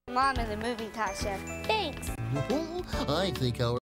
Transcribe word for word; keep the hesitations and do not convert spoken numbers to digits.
Mom is a movie Tasha. Thanks. I think our